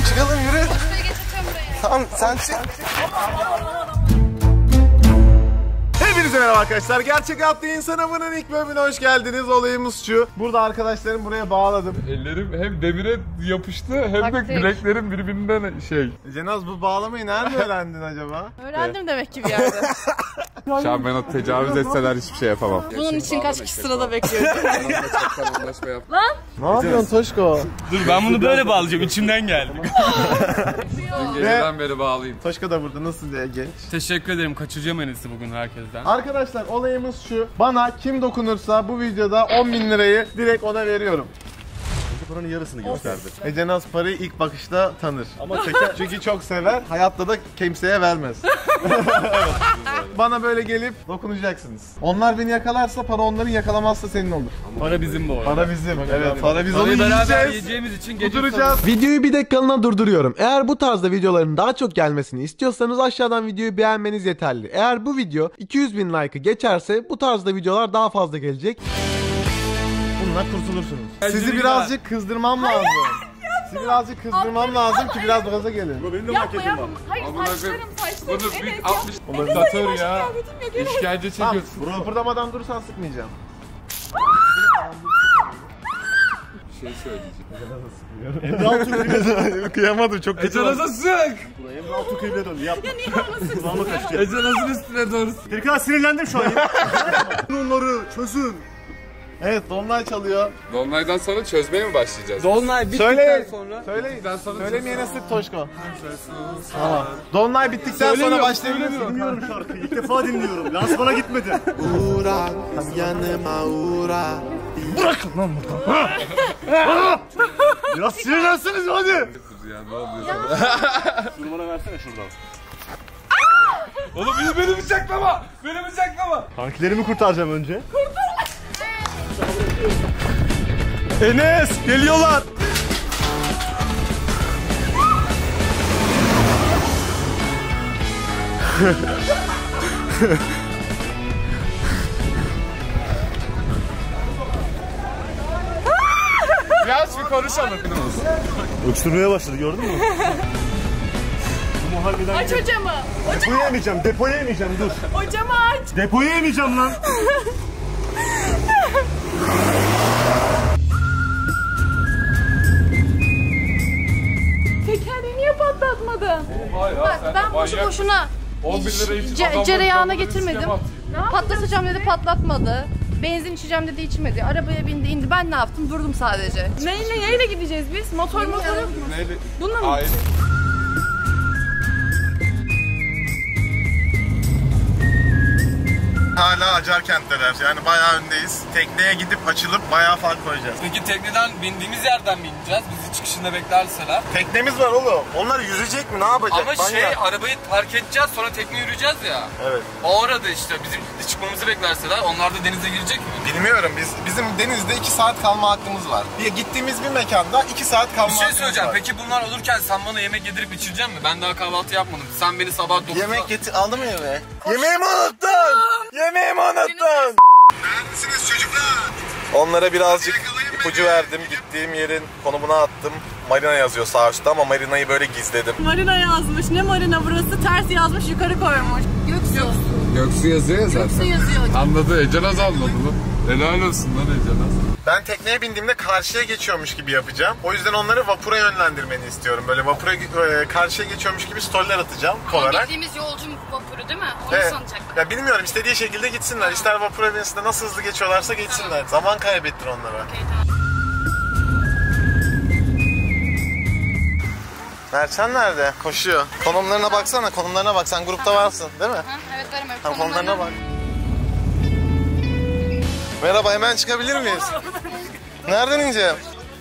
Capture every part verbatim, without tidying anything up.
çıkalım yürü. Tamam sen çık. Hepinize merhaba arkadaşlar. Gerçek Hayatta İnsan Avı'nın ilk bölümüne hoş geldiniz. Olayımız şu. Burada arkadaşlarım buraya bağladım. Ellerim hem demire yapıştı hem de bileklerim birbirinden şey. Cenaz bu bağlamayı nerede öğrendin acaba? Öğrendim demek ki bir yerde. Şu an bana tecavüz etseler hiçbir şey yapamam. Bunun için kaç kişi sırada bekliyorum. Lan! Ne yapıyorsun Toşko? Dur ben bunu böyle bağlayacağım, içimden geldi. Dün geceden beri bağlayayım. Toşko da burada, nasıl diye genç. Teşekkür ederim, kaçıracağım Enes'i bugün herkesten. Arkadaşlar olayımız şu. Bana kim dokunursa bu videoda on bin lirayı direkt ona veriyorum. Paranın yarısını gösterdi. Cenaz parayı ilk bakışta tanır. Ama çeker çünkü çok sever. Hayatta da kimseye vermez. Bana böyle gelip dokunacaksınız. Onlar beni yakalarsa para onların, yakalamazsa senin olur. Para bizim bu arada. Para bizim. Evet, para biz onu Parayı beraber yiyeceğiz. yiyeceğimiz için gece Oturacağız. Videoyu bir dakikalığına durduruyorum. Eğer bu tarzda videoların daha çok gelmesini istiyorsanız aşağıdan videoyu beğenmeniz yeterli. Eğer bu video iki yüz bin like'ı geçerse bu tarzda videolar daha fazla gelecek. Bununla kurtulursunuz. Sizi birazcık kızdırmam lazım. Sizi birazcık kızdırmam lazım ki biraz gaza gelin. Benim de Yapma maketim yapma. var. Hayır saçlarım saçlarım. Bunu Enes bir ya. altmış Enes'e datör başka ya. kıyafetim yok, Enes. İşkence Tamam, çekiyorsun. kıpırdamadan durursan sıkmayacağım. Şey söyleyeceğim. Emre Altuğ Kıyamadım, çok kötü. Ecanaz'a sık! Emre Altuğ kıyıbına döndü. Yapma. Ya niye olmasın? Kulağıma kaçtı. Ecanaz'ın üstüne doğru. Bir kadar sinirlendim şu an ya. Onları çözün. Evet, Dolunay çalıyor. Dolunay'dan sonra çözmeye mi başlayacağız? Dolunay bittikten Söyleyin. sonra. Söyleyin. Bittikten sonra Söylemeyene sık Toşko. Tamam. Dolunay bittikten sonra başlayabiliriz. Dinliyorum şarkıyı. İlk defa dinliyorum. Lansmana gitmedi. Uğra, yanıma uğra. Bırakın lan buradan. Biraz sinirlensiniz hadi. Ya ne oluyor sana? Şunu bana versene şuradan. Oğlum beni, beni bıçaklama! Beni bıçaklama! Kankilerimi kurtaracağım önce. Enes geliyorlar. Biraz bir konuşalım. Öksürmeye başladı, gördün mü? Bu muhalleden Aç hocamı. depoya yemeyeceğim, depoya yemeyeceğim, dur. Hocamı aç. Depoya yemeyeceğim lan. Tekerleği niye patlatmadın? Hayır, Bak sen ben boşu manyak. boşuna on bin lira için ce- adamların cereyağına canını getirmedim. riske mi atayım? Patlatacağım dedi, patlatmadı. Benzin içeceğim dedi, içmedi. Arabaya bindi, indi. Ben ne yaptım? Durdum sadece. Neyle neyle gideceğiz biz? Motor motor yok mu? Neyle? Bununla mı? Hayır. Hala Acarkent'teler. Yani bayağı öndeyiz. Tekneye gidip açılıp bayağı fark koyacağız. Peki tekneden bindiğimiz yerden mi ineceğiz? Bizi çıkışında beklerseler. Teknemiz var oğlum. Onlar yüzecek mi? Ne yapacak? Ama şey, Manyak. arabayı park edeceğiz, sonra tekne yürüyeceğiz ya. Evet. O arada işte bizim çıkmamızı beklerseler, onlar da denize girecek mi? Bilmiyorum. Biz bizim denizde iki saat kalma hakkımız var. Bir gittiğimiz bir mekanda iki saat kalma Bir şey hakkımız söyleyeceğim. var. Peki bunlar olurken sen bana yemek yedirip içirecek misin? Ben daha kahvaltı yapmadım. Sen beni sabah dokuzda... Yemek getir... Aldın mı yemeği? Yemeğimi unuttun! Yemeğimi unuttun! Neredesiniz çocuklar? Onlara birazcık ipucu verdim. Gittiğim yerin konumuna attım. Marina yazıyor sağ üstte ama marinayı böyle gizledim. Marina yazmış. Ne marina burası? Ters yazmış, yukarı koymuş. Göksu. Göksu yazıyor ya zaten. Göksu yazıyor. Anladı, Ecanaz anladı lan. Helal olsun lan Ecanaz. Ben tekneye bindiğimde karşıya geçiyormuş gibi yapacağım. O yüzden onları vapura yönlendirmeni istiyorum. Böyle vapura e, karşıya geçiyormuş gibi storyler atacağım olarak. Bildiğimiz yolcu vapuru değil mi? Onu Evet. sanacaklar. Ya bilmiyorum, istediği şekilde gitsinler. İster vapura binsinler, nasıl hızlı geçiyorlarsa geçsinler. Zaman kaybettir onlara. Okay, tamam. Mertcan nerede? Koşuyor. Konumlarına baksana, konumlarına bak. Sen grupta varsın değil mi? Ha, evet varım evet. Tamam, konumlarına bak. Merhaba, hemen çıkabilir miyiz? Nereden ineceğim?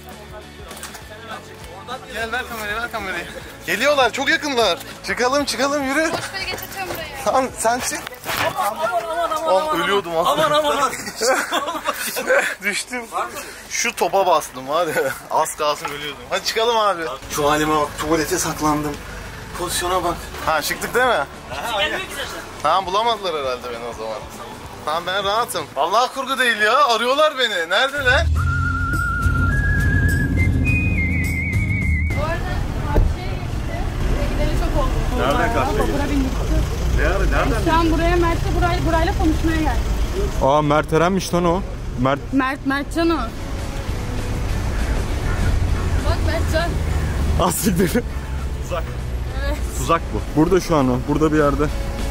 Gel, ver kamerayı, ver kamerayı. Geliyorlar, çok yakınlar. Çıkalım, çıkalım, yürü. Boş ver, geçeceğim buraya. Tamam, sen çık. Aman aman aman Oh, aman. ölüyordum aslında. Aman aman aman. Düştüm. Şu topa bastım hadi. Az kalsın ölüyordum. Hadi çıkalım abi. Şu halime bak. Tuvalete saklandım. Pozisyona bak. Ha, çıktık değil mi? Ha, tamam, bulamadılar herhalde beni o zaman. Tamam, ben rahatım. Vallahi kurgu değil ya. Arıyorlar beni. Neredeler? Bu arada Nereden karşıya Vapura bindik. Ne ara, nereden? Şu an buraya Mert'le burayla, burayla konuşmaya geldik. Aa Mert Eren'miş lan o. Mert. Mert, Mertcan o. Bak Mertcan. Asiktir. Tuzak. Evet. Tuzak bu. Burada şu an o. Burada bir yerde.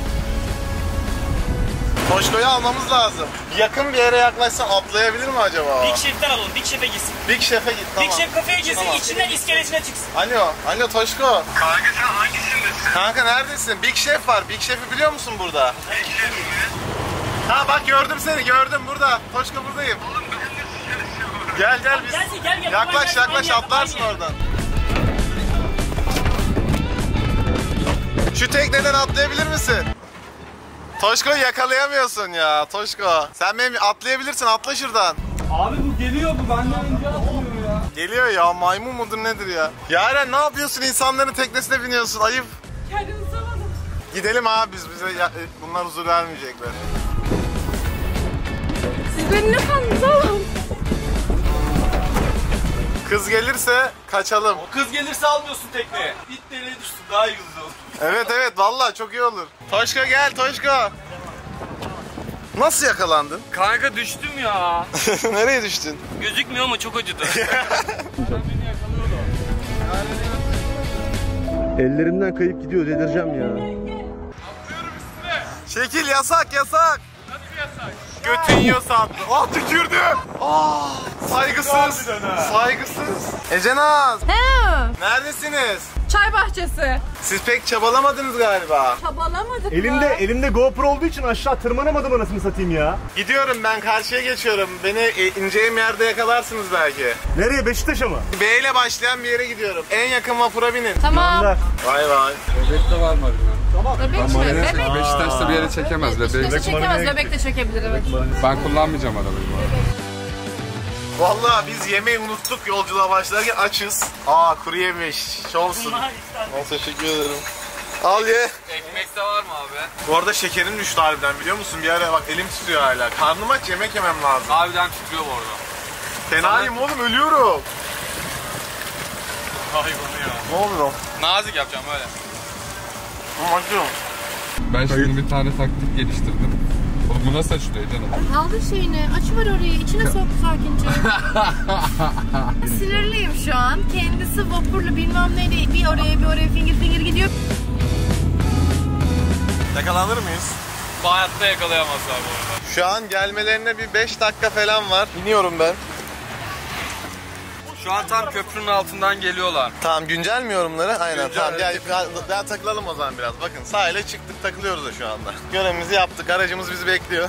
Toşko'yu almamız lazım. Yakın bir yere yaklaşsan atlayabilir mi acaba? Big Chef'ten alalım. Big Chef'e gitsin. Big Chef'e git, tamam. Big Chef kafeye gitsin, Tamam. içinden iskelesine çıksın. Alo, alo Toşko. Kanka sen hangisindesin? Kanka neredesin? Big Chef var. Big Chef'i biliyor musun burada? Big Chef mi? Ha bak gördüm seni, gördüm burada. Toşko buradayım. Oğlum ben de Gel gel biz. Gelsin, gel, gel. Yaklaş Gel, yaklaş gel, atlarsın gel. oradan. Şu tekneden atlayabilir misin? Toşko'yu yakalayamıyorsun ya Toşko. Sen benim atlayabilirsin, atla şuradan. Abi bu geliyor, bu benden önce atlıyor ya. Geliyor ya, maymun mudur nedir ya? Yaren ne yapıyorsun, insanların teknesine biniyorsun, ayıp. Kendimi sağladım. Gidelim abi biz, bize ya, bunlar huzur vermeyecekler. Siz beni ne sandınız oğlum? Kız gelirse kaçalım. O kız gelirse almıyorsun tekneye. İt deliğe düşsün, daha iyi olur. Evet evet vallahi çok iyi olur. Toşko gel Toşko. Nasıl yakalandın? Kanka düştüm ya. Nereye düştün? Gözükmüyor ama çok acıdı. Ellerimden kayıp gidiyor, delireceğim ya. Şekil yasak yasak. Nasıl yasak? Götün yiyorsa attı. Oh tükürdü. Oh, saygısız. Saygısız. Ecenaz. He, Neredesiniz? çay bahçesi. Siz pek çabalamadınız galiba. Çabalamadık Elimde mı? elimde GoPro olduğu için aşağı tırmanamadım anasını satayım ya. Gidiyorum ben, karşıya geçiyorum. Beni e, ineceğim yerde yakalarsınız belki. Nereye, Beşiktaş'a mı? B ile başlayan bir yere gidiyorum. En yakın vapura binin. Tamam. Vay vay. Bebek de var mı? Bebek mi? Bebek. Beşiktaş'ta bir yere çekemez Beşiktaş'ta bebeği. çekemez, bebek de çekebilir evet. Ben kullanmayacağım arabayı bu arada. Vallahi biz yemeği unuttuk yolculuğa başlarken, açız. Aa kuru yemiş. Şolsun. Al, teşekkür ederim. Al ye. Ekmek de var mı abi? Bu arada şekerim düştü harbiden, biliyor musun? Bir ara bak elim titriyor hala. Karnım aç, yemek yemem lazım. Harbiden titriyor bu arada. Fenayım oğlum, ölüyorum. Hayvanı ya. Ne oluyor? Nazik yapacağım öyle. Acıyorum. Ben şimdi bir tane taktik geliştirdim. Oğlum bu nasıl açılıyor canım? Kaldır şeyini, açıver orayı, içine sok sakince. Sinirliyim şu an. Kendisi vapurla bilmem neyle bir oraya bir oraya finger finger gidiyor. Yakalanır mıyız? Bu hayatta yakalayamazlar bu arada. Şu an gelmelerine bir beş dakika falan var. İniyorum ben. Şu an tam köprünün altından geliyorlar. Tamam, güncel mi yorumları? Aynen Güncel, tamam. evet. Ya, daha takılalım o zaman biraz. Bakın sahile çıktık, takılıyoruz da şu anda. Görevimizi yaptık. Aracımız bizi bekliyor.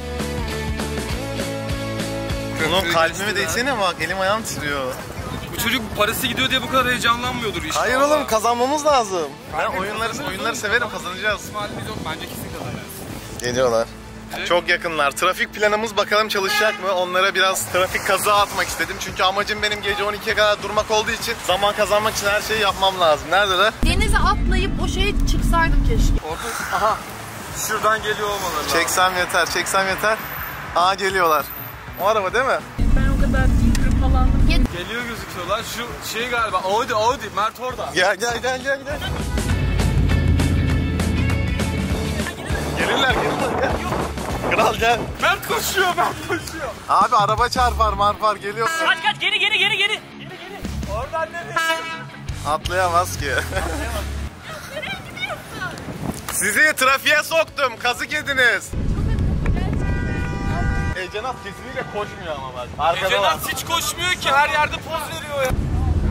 Oğlum kalbime değsene bak, elim ayağım titriyor. Bu çocuk parası gidiyor diye bu kadar heyecanlanmıyordur işte. Hayır oğlum, kazanmamız lazım. Ben oyunları oyunları severim, kazanacağız. İsmail'imiz yok, bence kesin kazanırız. Geliyorlar. Çok yakınlar. Trafik planımız bakalım çalışacak mı? Onlara biraz trafik kazığı atmak istedim. Çünkü amacım benim gece on ikiye kadar durmak olduğu için zaman kazanmak için her şeyi yapmam lazım. Neredeler? Denize atlayıp o şeye çıksaydım keşke. Orada, aha. Şuradan geliyor olmaları lazım. Çeksem yeter, çeksem yeter. Aa geliyorlar. O araba değil mi? Ben o kadar hırpalandım. Geliyor gözüküyorlar. Şu şey galiba Audi, Audi. Mert orada. Gel gel gel gel gel. Gelirler gelirler gel. Kral gel. Mert koşuyor, Mert koşuyor. Abi araba çarpar marpar geliyor. Kaç kaç geri geri geri geri. Oradan nereye? Atlayamaz ki. Sizi trafiğe soktum. Kazık yediniz. Ecenat kesinlikle koşmuyor ama bak. Arkada var. Ecenaz hiç koşmuyor ki, her yerde poz veriyor ya.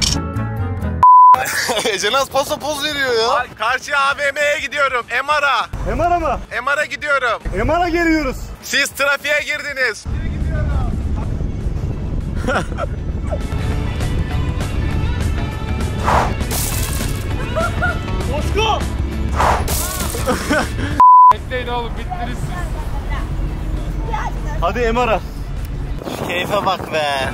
Ecenaz posa poz veriyor ya. Karşıya A V M'ye gidiyorum. M R'a. M R'a mı? M R'a gidiyorum. M R'a geliyoruz. Siz trafiğe girdiniz. Coşku! Bekleyin oğlum, bittiniz siz. Hadi M R'a. Keyfe bak be.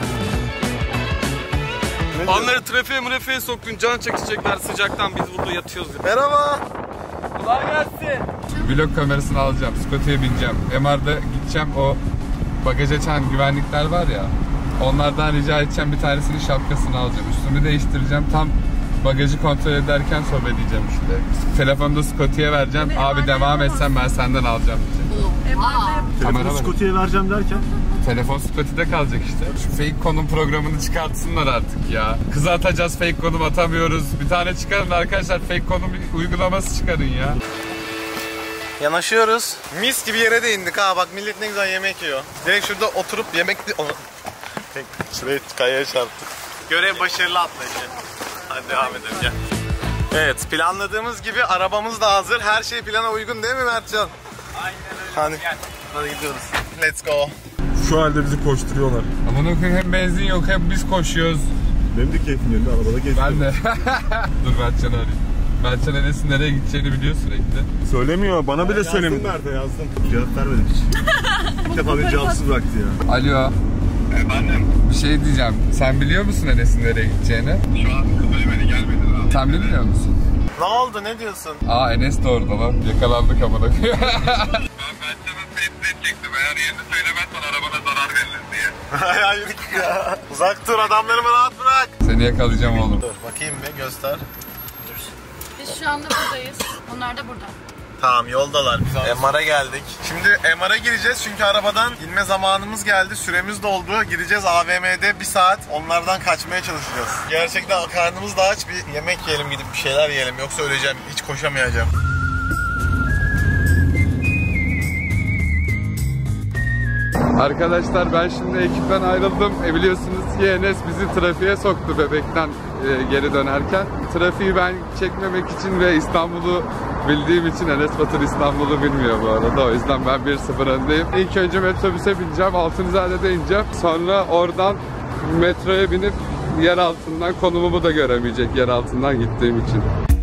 Onları trafiğe mrefiğe soktun, can çekecekler sıcaktan, biz burada yatıyoruz ya. Merhaba. Kolay gelsin. Vlog kamerasını alacağım, Scotty'ye bineceğim. M R'da gideceğim, o bagaj açan güvenlikler var ya. Onlardan rica edeceğim, bir tanesinin şapkasını alacağım. Üstümü değiştireceğim. Tam bagajı kontrol ederken sohbet edeceğim işte. Telefonu da Scotty'ye vereceğim. Abi devam etsen ben senden alacağım diyeceğim. Telefonu Scotty'ye vereceğim derken? Telefon Scotty'de kalacak işte. Şu fake konum programını çıkartsınlar artık ya. Kıza atacağız, fake konum atamıyoruz. Bir tane çıkarın arkadaşlar, fake konum uygulaması çıkarın ya. Yanaşıyoruz. Mis gibi yere de indik ha, bak millet ne güzel yemek yiyor. Direkt şurada oturup yemek... Şuraya kayaya çarptık. Görev başarılı atlayışı. Hadi devam edelim gel. Evet, planladığımız gibi arabamız da hazır. Her şey plana uygun değil mi Mertcan? Aynen öyle. Hadi, hadi gidiyoruz. Let's go. Şu halde bizi koşturuyorlar. Aman okuyun, hem benzin yok hem biz koşuyoruz. Benim de keyfim yerinde, arabada geziyorum. Ben de. Dur Mertcan'ı arayayım. Mertcan Enes'in nereye gideceğini biliyor sürekli. Söylemiyor, bana bile söylemiyor. Yazdım Mert'e, yazdım. Cevap vermedim hiç. İlk defa beni cevapsız bıraktı ya. Alo. Efendim? Bir şey diyeceğim. Sen biliyor musun Enes'in nereye gideceğini? Şu an söylemedi, gelmedi daha. Sen bilmiyor musun? Ne oldu, ne diyorsun? Aa, Enes de orada lan. Yakalandık amına koyayım. Ben Mertcan'ın tehdit edecektim. Eğer yerini söylemezsen arabana zarar verilir diye. Ya yürü ya. Uzak dur, adamlarımı rahat bırak. Seni yakalayacağım oğlum. Dur bakayım bir, göster. Biz şu anda buradayız. Onlar da burada. Tamam, yoldalar. Biz M R'a geldik. Şimdi M R'a gireceğiz çünkü arabadan inme zamanımız geldi. Süremiz doldu. Gireceğiz A V M'de bir saat. Onlardan kaçmaya çalışacağız. Gerçekten karnımız da aç. Bir yemek yiyelim, gidip bir şeyler yiyelim. Yoksa öleceğim. Hiç koşamayacağım. Arkadaşlar ben şimdi ekipten ayrıldım. E biliyorsunuz ki Enes bizi trafiğe soktu Bebek'ten e, geri dönerken. Trafiği ben çekmemek için ve İstanbul'u bildiğim için, Enes Batur İstanbul'u bilmiyor bu arada. O yüzden ben bir sıfır öndeyim. İlk önce metrobüse bineceğim. Altunizade'de ineceğim. Sonra oradan metroya binip yer altından konumumu da göremeyecek, yer altından gittiğim için.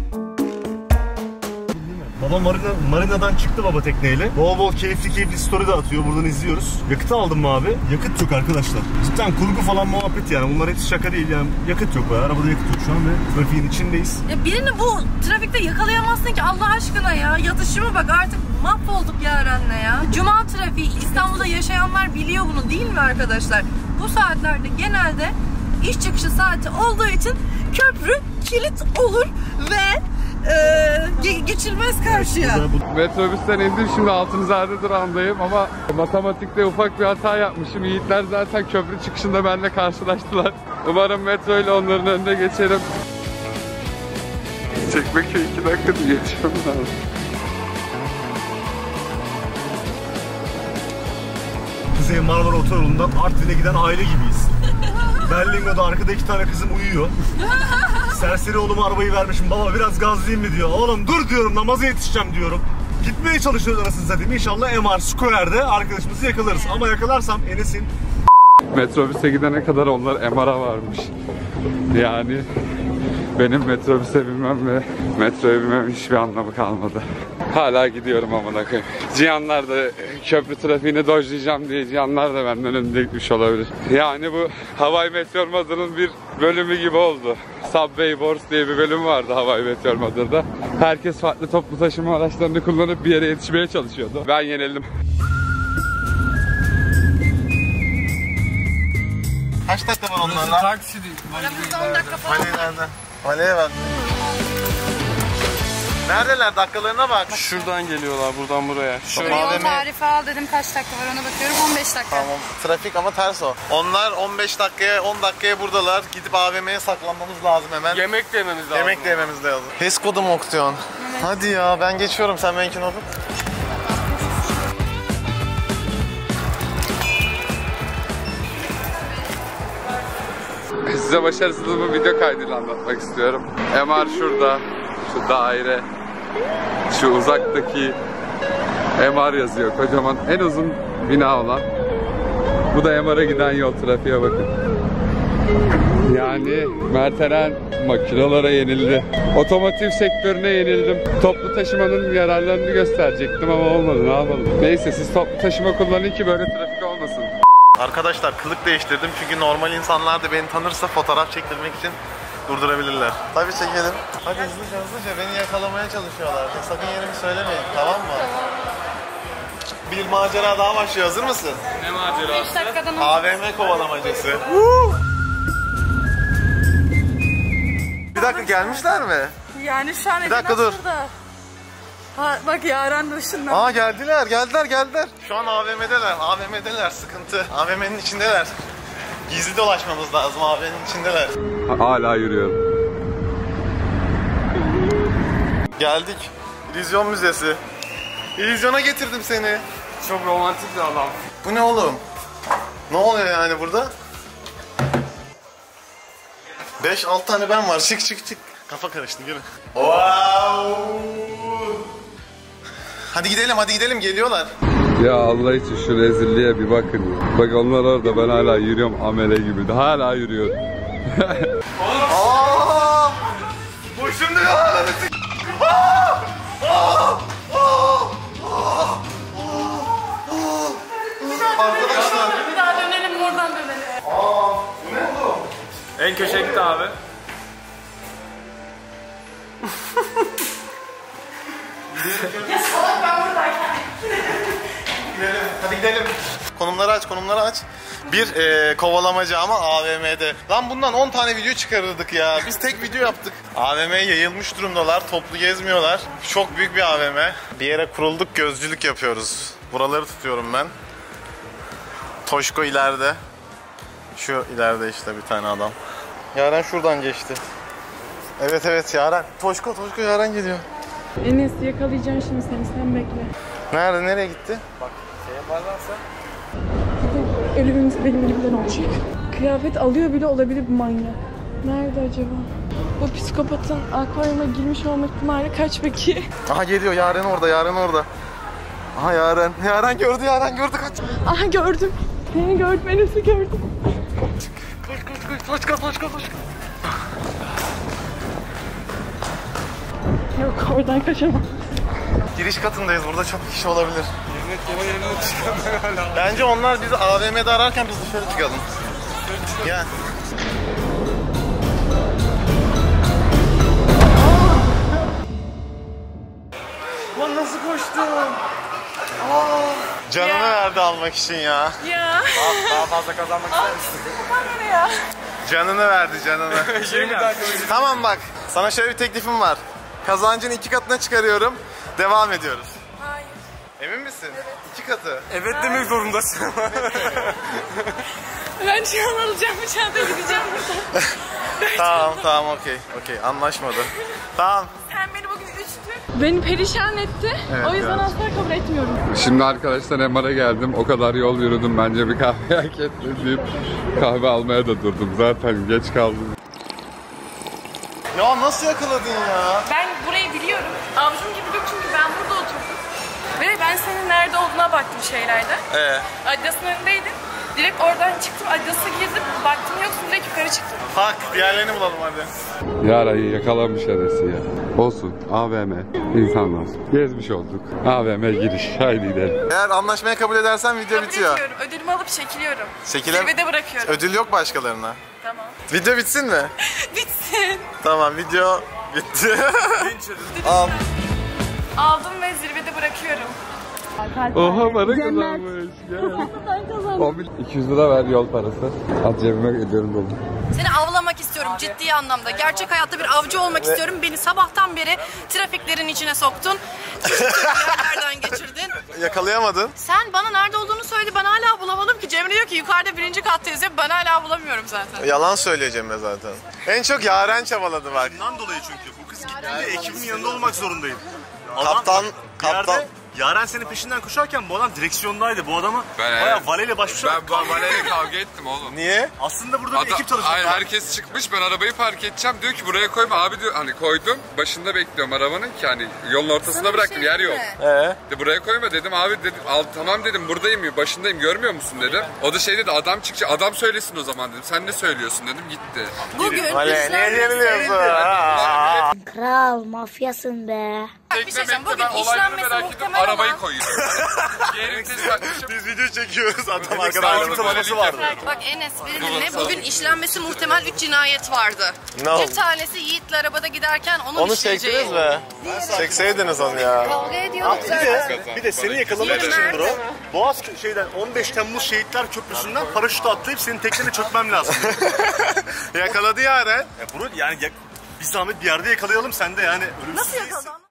Baba marina, marinadan çıktı baba tekneyle. Bol bol keyifli keyifli story de atıyor. Buradan izliyoruz. Yakıt aldım mı abi? Yakıt yok arkadaşlar. Cidden kurgu falan muhabbet yani. Bunlar hepsi şaka değil yani. Yakıt yok. Arabada yakıt yok şu an ve trafiğin içindeyiz. Ya birini bu trafikte yakalayamazsın ki Allah aşkına ya. Yatışıma bak, artık mahvolduk Yaren'le ya. Cuma trafiği, İstanbul'da yaşayanlar biliyor bunu değil mi arkadaşlar? Bu saatlerde genelde iş çıkışı saati olduğu için köprü kilit olur ve Ee, geçilmez karşıya. Metrobüsten indim, şimdi Altınizade durağındayım ama matematikte ufak bir hata yapmışım. Yiğitler zaten köprü çıkışında benimle karşılaştılar. Umarım metro ile onların önüne geçerim. Çekmeköy iki dakika diye yaşıyorum lazım. Kuzey Marmara Otoyolu'ndan Artvin'e giden aile gibiyiz. Berlingo'da arkada iki tane kızım uyuyor. Serseri oğluma arabayı vermişim. Baba biraz gazlayayım mı diyor. Oğlum dur diyorum, namaza yetişeceğim diyorum. Gitmeye çalışıyoruz arasını satayım. İnşallah M R Square'de arkadaşımızı yakalarız. Ama yakalarsam Enes'in... Metrobüse gidene kadar onlar M R'a varmış. Yani benim metrobüse binmem ve metroya binmem hiçbir anlamı kalmadı. Hala gidiyorum amına koyayım. Cihanlar da köprü trafiğini dojlayacağım diye Cihanlar da benden önünde gitmiş olabilir. Yani bu Hawaii Meteor Mother'ın bir bölümü gibi oldu. Subway Wars diye bir bölüm vardı Hawaii Meteor Mother'da. Herkes farklı toplu taşıma araçlarını kullanıp bir yere yetişmeye çalışıyordu. Ben yenildim. Kaç dakika var onlarla? Taksi değil. Aramızda on dakika falan. Vali nerede? Vali'ye bak. Neredeler? Dakikalarına bak. Şuradan geliyorlar, buradan buraya. Şöyle. Yol A V M. tarifi al dedim, kaç dakika var ona bakıyorum, on beş dakika. Tamam. Trafik ama ters o. Onlar on beş dakikaya, on dakikaya buradalar. Gidip A V M'ye saklanmamız lazım hemen. Yemek de yememiz lazım. Yemek de yememiz lazım. H E S kodu mu okutuyorsun? Evet. Hadi ya, ben geçiyorum, sen benimkini oku. Size başarısızlığımı video kaydıyla anlatmak istiyorum. M R şurada, şu daire, şu uzaktaki M R yazıyor. Kocaman, en uzun bina olan. Bu da M R'a giden yol, trafiğe bakın. Yani Mertelen makinalara yenildi. Otomotiv sektörüne yenildim. Toplu taşımanın yararlarını gösterecektim ama olmadı, ne yapalım. Neyse, siz toplu taşıma kullanın ki böyle trafik olmasın. Arkadaşlar kılık değiştirdim çünkü normal insanlar da beni tanırsa fotoğraf çektirmek için durdurabilirler. Tabii çekelim. Hadi hızlıca hızlıca, beni yakalamaya çalışıyorlar. Sakın yerimi söylemeyin, tamam mı? Bir macera daha başlıyor, hazır mısın? Ne macerası? beş dakikadan A V M kovalamacası. Bir dakika gelmişler mi? Yani şu an Bir dakika dur. Ha, bak Yaren de ışınlandı. Aa geldiler geldiler geldiler. Şu an A V M'deler. A V M'deler sıkıntı. A V M'nin içindeler. Gizli dolaşmamız lazım, A V M'nin içindeler. Hala yürüyorum. Geldik. İllüzyon Müzesi. İllüzyona getirdim seni. Çok romantik bir adam. Bu ne oğlum? Ne oluyor yani burada? beş altı tane ben var. Çık çık çık. Kafa karıştı gelin. Wow. Hadi gidelim hadi gidelim geliyorlar. Ya Allah için şu rezilliğe bir bakın ya. Bak onlar orada, ben hala yürüyorum amele gibi. Hala yürüyorum. Aa! Bu şimdi ya. Arkadaşlar. Bir daha dönelim oradan dönelim. Aa, bu ne bu? En köşeye gitti abi. Ya salak ben buradayken. Gidelim, hadi gidelim. Konumları aç, konumları aç. Bir e, kovalamaca ama A V M'de. Lan bundan on tane video çıkarırdık ya. Biz tek video yaptık. A V M'ye yayılmış durumdalar, toplu gezmiyorlar. Çok büyük bir A V M. Bir yere kurulduk, gözcülük yapıyoruz. Buraları tutuyorum ben. Toşko ileride. Şu ileride işte bir tane adam. Yaren şuradan geçti. Evet evet Yaren. Toşko, Toşko Yaren geliyor. Enes yakalayacağım şimdi seni, sen bekle. Nerede, nereye gitti? Ölümümüz benim elimden olacak. Kıyafet alıyor bile olabilir bu manyak. Nerede acaba? Bu psikopatın akvaryuma girmiş olma ihtimali kaç peki? Aha geliyor, Yaren orada, Yaren orada. Aha Yaren, Yaren gördü, Yaren gördü, kaç. Aha gördüm. Seni gördüm, Enes'i gördüm. Koş koş koş, Toşko, Toşko, Toşko. Yok, oradan kaçamam. Giriş katındayız, burada çok kişi olabilir. Bence onlar bizi A V M'de ararken biz dışarı çıkalım. Gel. Lan nasıl koştun? Canını verdi almak için ya. Ya. Daha fazla kazanmak ister misin? Bana ne ya? Canını verdi, canını. Tamam bak, sana şöyle bir teklifim var. Kazancını iki katına çıkarıyorum, devam ediyoruz. Hayır. Emin misin? Evet. İki katı. Evet demek zorundasın. Ben şu an alacağım bir çantaya gideceğim buradan. Tamam tamam okey okey anlaşmadı. Tamam. Sen beni bugün üçtün. Beni perişan etti. Evet, o yüzden evet. asla kabul etmiyorum. Şimdi arkadaşlar M R'a geldim. O kadar yol yürüdüm, bence bir kahve hak etti deyip kahve almaya da durdum. Zaten geç kaldım. Ya nasıl yakaladın ya? Ben burayı biliyorum. Avucum gibi yok çünkü ben burada oturdum. Ve ben senin nerede olduğuna baktım şeylerde. Ee? Adidas'ın önündeydin. Direkt oradan çıktım, Adidas'a girdim. Baktım yoksun, direkt yukarı çıktım. Bak diğerlerini bulalım hadi. Yarayı yakalamış arası ya. Olsun, A V M, insanlar. Gezmiş olduk. A V M giriş, haydi gidelim. Eğer anlaşmaya kabul edersen video Kabul bitiyor. ediyorum. Ödülümü alıp çekiliyorum. Çekile... Zirvede bırakıyorum. Ödül yok başkalarına. Tamam. Video bitsin mi? Bitsin. Tamam video bitti. Al. Aldım ve zirvede bırakıyorum. Oha para kazanmış. iki yüz lira ver yol parası. At cebime ediyorum dolu. Seni avlamak istiyorum ciddi anlamda. Gerçek hayatta bir avcı olmak istiyorum. Beni sabahtan beri trafiklerin içine soktun. Çeşitli yerlerden geçirdin. Yakalayamadın. Sen bana nerede olduğunu söyledi. Ben hala bulamadım ki. Cemre diyor ki yukarıda birinci kattayız. Ben hala bulamıyorum zaten. Yalan söyleyeceğim ben zaten. En çok Yaren çabaladı bak. Bundan dolayı çünkü bu kız gittiğinde ekibimin yanında olmak zorundayım. Kaptan, bir yerde kaptan. Yaren senin peşinden koşarken bu adam direksiyondaydı. Bu adamı Ben- bayağı valeyle baş başa... Ben bu Vale'yle kavga ettim oğlum. Niye? Aslında burada bir Adam- ekip çalışıyor. Hayır, herkes çıkmış, ben arabayı park edeceğim, diyor ki buraya koyma abi, diyor hani koydum, başında bekliyorum arabanın ki hani yolun ortasında bıraktım, yer yok. Ee? De buraya koyma dedim abi, dedim al tamam dedim, buradayım başındayım, görmüyor musun dedim. O da şey dedi, adam çıkacak, adam söylesin o zaman dedim, sen ne söylüyorsun dedim, gitti. Bugün Vale niye yeniliyorsun? Kral mafyasın be. bir şey söyleyeceğim. Bugün Ben olayları işlenmesi merak ettim, muhtemel arabayı olan... koyuyorum. Yerim tez takmışım. Biz video çekiyoruz adam Arkadaşlar, arkadaşlar. arabası vardı. Bak Enes beni dinle. Bugün işlenmesi muhtemel üç cinayet vardı. Ne oldu? Bir tanesi Yiğit'le arabada giderken onun Onu işleyeceği. çektiniz mi? Çekseydiniz onu ya. Kavga ediyorduk Bir zaten. de, bir de seni yakalamak için bro. Boğaz kö- şeyden on beş Temmuz Şehitler Köprüsü'nden paraşütle atlayıp senin teknene çökmem lazım. Yakaladı Yaren. Ya bunu yani yak- Bir zahmet bir yerde yakalayalım sen de yani. Nasıl yakaladın?